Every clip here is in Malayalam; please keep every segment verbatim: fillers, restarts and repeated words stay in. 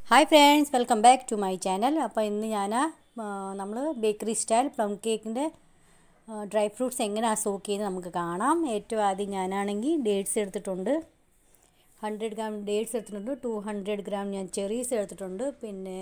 Hi friends, welcome back to my channel. അപ്പോൾ ഇന്ന് ഞാൻ നമ്മൾ ബേക്കറി സ്റ്റൈൽ പ്ലം കേക്കിൻ്റെ ഡ്രൈ ഫ്രൂട്ട്സ് എങ്ങനെയാണ് സോക്ക് ചെയ്യുന്നത് നമുക്ക് കാണാം. ഏറ്റവും ആദ്യം ഞാനാണെങ്കിൽ ഡേറ്റ്സ് എടുത്തിട്ടുണ്ട്, ഹൺഡ്രഡ് ഗ്രാം ഡേറ്റ്സ് എടുത്തിട്ടുണ്ട്, ടു ഹൺഡ്രഡ് ഗ്രാം ഞാൻ ചെറീസ് എടുത്തിട്ടുണ്ട്, പിന്നെ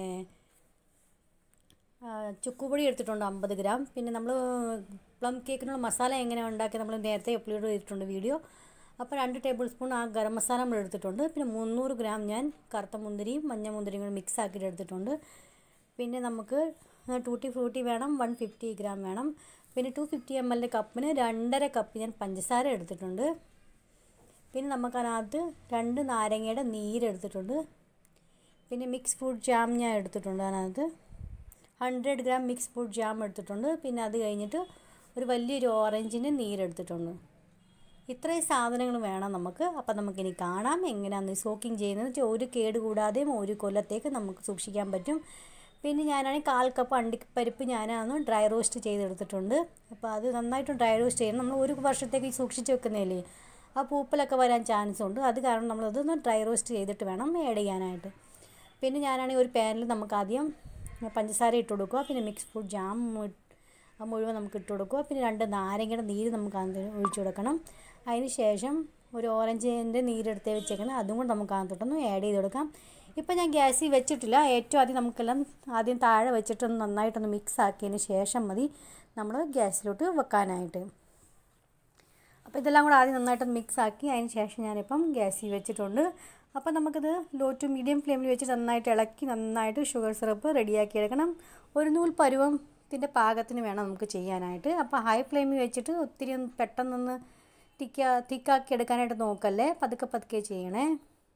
ചുക്കുപൊടി എടുത്തിട്ടുണ്ട് അമ്പത് ഗ്രാം. പിന്നെ നമ്മൾ പ്ലം കേക്കിനുള്ള മസാല എങ്ങനെയാണ് ഉണ്ടാക്കി നമ്മൾ നേരത്തെ അപ്ലോഡ് ചെയ്തിട്ടുണ്ട് വീഡിയോ. അപ്പോൾ രണ്ട് ടേബിൾ സ്പൂൺ ആ ഗരം മസാല നമ്മൾ എടുത്തിട്ടുണ്ട്. പിന്നെ മുന്നൂറ് ഗ്രാം ഞാൻ കറുത്ത മുന്തിരിയും മഞ്ഞ മുന്തിരിയും കൂടി മിക്സ് ആക്കിയിട്ട് എടുത്തിട്ടുണ്ട്. പിന്നെ നമുക്ക് ടൂട്ടി ഫ്രൂട്ടി വേണം, വൺ ഫിഫ്റ്റി ഗ്രാം വേണം. പിന്നെ ടു ഫിഫ്റ്റി എം എല്ലിൻ്റെ കപ്പിന് രണ്ടര കപ്പ് ഞാൻ പഞ്ചസാര എടുത്തിട്ടുണ്ട്. പിന്നെ നമുക്കതിനകത്ത് രണ്ട് നാരങ്ങയുടെ നീരെടുത്തിട്ടുണ്ട്. പിന്നെ മിക്സ് ഫ്രൂട്ട് ജാം ഞാൻ എടുത്തിട്ടുണ്ട്. അതിനകത്ത് hundred gram mix fruit jam എടുത്തിട്ടുണ്ട്. പിന്നെ അത് കഴിഞ്ഞിട്ട് ഒരു വലിയൊരു ഓറഞ്ചിൻ്റെ നീരെടുത്തിട്ടുണ്ട്. ഇത്രയും സാധനങ്ങൾ വേണം നമുക്ക്. അപ്പോൾ നമുക്കിനി കാണാം എങ്ങനെയാണ് സോക്കിങ് ചെയ്യുന്നത് വെച്ചാൽ ഒരു കേട് കൂടാതെയും ഒരു കൊല്ലത്തേക്ക് നമുക്ക് സൂക്ഷിക്കാൻ പറ്റും. പിന്നെ ഞാനാണെങ്കിൽ കാൽ കപ്പ് അണ്ടിപ്പരിപ്പ് ഞാനന്ന് ഡ്രൈ റോസ്റ്റ് ചെയ്തെടുത്തിട്ടുണ്ട്. അപ്പോൾ അത് നന്നായിട്ട് ഡ്രൈ റോസ്റ്റ് ചെയ്യണം. നമ്മൾ ഒരു വർഷത്തേക്ക് സൂക്ഷിച്ച് വെക്കുന്നതല്ലേ, ആ പൂപ്പലൊക്കെ വരാൻ ചാൻസ് ഉണ്ട്. അത് കാരണം നമ്മളതൊന്ന് ഡ്രൈ റോസ്റ്റ് ചെയ്തിട്ട് വേണം ആഡ് ചെയ്യാനായിട്ട്. പിന്നെ ഞാനാണെങ്കിൽ ഒരു പാനിൽ നമുക്ക് ആദ്യം പഞ്ചസാര ഇട്ട് കൊടുക്കുക, പിന്നെ മിക്സ് ഫ്രൂട്ട് ജാം മുഴുവൻ നമുക്ക് ഇട്ട് കൊടുക്കുക, പിന്നെ രണ്ട് നാരങ്ങയുടെ നീര് നമുക്ക് അതിന് ഒഴിച്ചു കൊടുക്കണം. അതിന് ശേഷം ഒരു ഓറഞ്ചിൻ്റെ നീരെടുത്ത് വെച്ചേക്കണം, അതും കൂടെ നമുക്ക് അതിനകത്തോട്ടൊന്ന് ആഡ് ചെയ്ത് കൊടുക്കാം. ഇപ്പോൾ ഞാൻ ഗ്യാസിൽ വെച്ചിട്ടില്ല. ഏറ്റവും ആദ്യം നമുക്കെല്ലാം ആദ്യം താഴെ വെച്ചിട്ടൊന്ന് നന്നായിട്ടൊന്ന് മിക്സ് ആക്കിയതിന് ശേഷം മതി നമ്മൾ ഗ്യാസിലോട്ട് വെക്കാനായിട്ട്. അപ്പോൾ ഇതെല്ലാം കൂടെ ആദ്യം നന്നായിട്ടൊന്ന് മിക്സ് ആക്കി അതിന് ശേഷം ഞാനിപ്പം ഗ്യാസിൽ വെച്ചിട്ടുണ്ട്. അപ്പോൾ നമുക്കിത് ലോ ടു മീഡിയം ഫ്ലെയിമിൽ വെച്ച് നന്നായിട്ട് ഇളക്കി നന്നായിട്ട് ഷുഗർ സിറപ്പ് റെഡിയാക്കി എടുക്കണം. ഒരു നൂൽ പരുവത്തിൻ്റെ പാകത്തിന് വേണം നമുക്ക് ചെയ്യാനായിട്ട്. അപ്പോൾ ഹൈ ഫ്ലെയിമിൽ വെച്ചിട്ട് ഒത്തിരി പെട്ടെന്നൊന്ന് തിക്കാ തിക്കാക്കി എടുക്കാനായിട്ട് നോക്കല്ലേ, പതുക്കെ പതുക്കെ ചെയ്യണേ.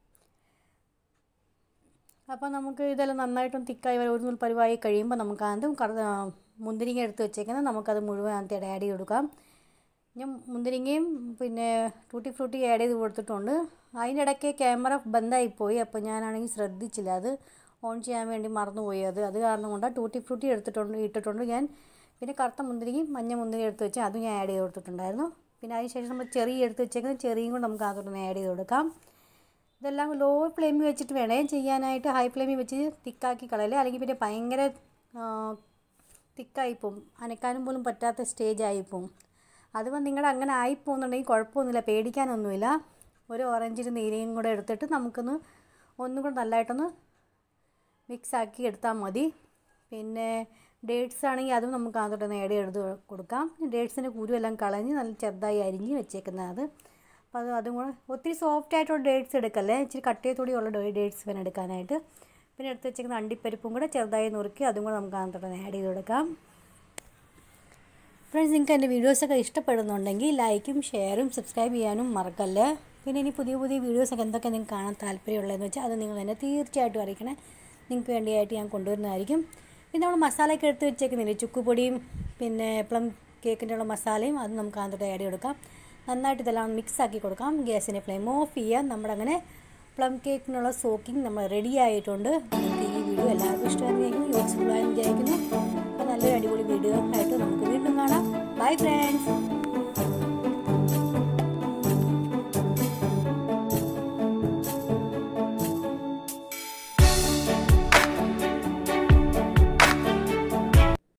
അപ്പോൾ നമുക്ക് ഇതെല്ലാം നന്നായിട്ടും തിക്കായി ഒരു നൂൽ പരുവായി കഴിയുമ്പോൾ നമുക്ക് ആദ്യം കറ മുന്തിരിങ്ങ എടുത്ത് വെച്ചേക്കുന്നത് നമുക്കത് മുഴുവൻ ആദ്യം ആഡ് ചെയ്ത് കൊടുക്കാം. ഞാൻ മുന്തിരിങ്ങയും പിന്നെ ടൂട്ടി ഫ്രൂട്ടി ആഡ് ചെയ്ത് കൊടുത്തിട്ടുണ്ട്. അതിൻ്റെ ഇടയ്ക്ക് ക്യാമറ ബന്ധായിപ്പോയി, അപ്പോൾ ഞാനാണെങ്കിൽ ശ്രദ്ധിച്ചില്ല, അത് ഓൺ ചെയ്യാൻ വേണ്ടി മറന്നുപോയി. അത് അത് കാരണം കൊണ്ടാണ് ടൂട്ടി ഫ്രൂട്ടി എടുത്തിട്ടുണ്ട് ഇട്ടിട്ടുണ്ട് ഞാൻ. പിന്നെ കറുത്ത മുന്തിരിയും മഞ്ഞ മുന്തിരി എടുത്ത് വെച്ച് അതും ഞാൻ ആഡ് ചെയ്ത് കൊടുത്തിട്ടുണ്ടായിരുന്നു. പിന്നെ അതിന് ശേഷം നമ്മൾ ചെറിയ എടുത്ത് വെച്ചേക്കുന്നത് ചെറിയും കൂടെ നമുക്ക് അതൊന്ന് ആഡ് ചെയ്ത് കൊടുക്കാം. ഇതെല്ലാം ലോ ഫ്ലെയിമിൽ വെച്ചിട്ട് വേണേ ചെയ്യാനായിട്ട്. ഹൈ ഫ്ലെയിമിൽ വെച്ച് തിക്കാക്കി കളയല്ലേ, അല്ലെങ്കിൽ പിന്നെ ഭയങ്കര തിക്കായിപ്പോവും, അനക്കാനും പോലും പറ്റാത്ത സ്റ്റേജ് ആയിപ്പോവും. അതുകൊണ്ട് നിങ്ങളുടെ അങ്ങനെ ആയിപ്പോകുന്നുണ്ടെങ്കിൽ കുഴപ്പമൊന്നുമില്ല, പേടിക്കാനൊന്നുമില്ല. ഒരു ഓറഞ്ചിൻ്റെ നീരയും കൂടെ എടുത്തിട്ട് നമുക്കൊന്ന് ഒന്നും കൂടെ നല്ലതായിട്ടൊന്ന് മിക്സാക്കി എടുത്താൽ മതി. പിന്നെ ഡേറ്റ്സ് ആണെങ്കിൽ അതും നമുക്ക് അതിനകത്തോട്ട് ആഡ് ചെയ്ത് കൊടുക്കാം. ഡേറ്റ്സിൻ്റെ കുരുവെല്ലാം കളഞ്ഞ് നല്ല ചെറുതായി അരിഞ്ഞ് വെച്ചേക്കുന്നത് അത്. അപ്പോൾ അത് അതും കൂടെ ഒത്തിരി സോഫ്റ്റ് ആയിട്ടുള്ള ഡേറ്റ്സ് എടുക്കല്ലേ, ഇച്ചിരി കട്ടിയത്തോടെയുള്ള ഡേറ്റ്സ് വേണം എടുക്കാനായിട്ട്. പിന്നെ എടുത്ത് വെച്ചേക്കുന്ന അണ്ടിപ്പരിപ്പും കൂടെ ചെറുതായി നുറുക്കി അതും കൂടെ നമുക്ക് അതിനകത്തോട്ട് ആഡ് ചെയ്ത് കൊടുക്കാം. ഫ്രണ്ട്സ്, നിങ്ങൾക്ക് എൻ്റെ വീഡിയോസൊക്കെ ഇഷ്ടപ്പെടുന്നുണ്ടെങ്കിൽ ലൈക്കും ഷെയറും സബ്സ്ക്രൈബ് ചെയ്യാനും മറക്കല്ലേ. പിന്നെ ഇനി പുതിയ പുതിയ വീഡിയോസൊക്കെ എന്തൊക്കെ നിങ്ങൾക്ക് കാണാൻ താല്പര്യമുള്ളതെന്ന് വെച്ചാൽ അത് നിങ്ങൾ എന്നെ തീർച്ചയായിട്ടും അറിയിക്കണേ. നിങ്ങൾക്ക് വേണ്ടിയായിട്ട് ഞാൻ കൊണ്ടുവരുന്നതായിരിക്കും. പിന്നെ നമ്മൾ മസാലയൊക്കെ എടുത്ത് വെച്ചേക്കുന്നില്ലേ, ചുക്കുപൊടിയും പിന്നെ പ്ലം കേക്കിൻ്റെ ഉള്ള മസാലയും അത് നമുക്ക് അതിനകത്തോട്ട് ആഡ് ചെയ്ത് കൊടുക്കാം. നന്നായിട്ട് ഇതെല്ലാം മിക്സ് ആക്കി കൊടുക്കാം. ഗ്യാസിൻ്റെ ഫ്ലെയിം ഓഫ് ചെയ്യാം. നമ്മുടെ അങ്ങനെ പ്ലം കേക്കിനുള്ള സോക്കിംഗ് നമ്മൾ റെഡി ആയിട്ടുണ്ട്. നിങ്ങൾക്ക് ഈ വീഡിയോ എല്ലാവർക്കും ഇഷ്ടമായിരിക്കും, യൂസ്ഫുൾ ആയെന്ന് വിചാരിക്കുന്നു. അപ്പോൾ നല്ലൊരു അടിപൊളി വീഡിയോ ആയിട്ട് നമുക്ക് വീണ്ടും കാണാം. Bye friends.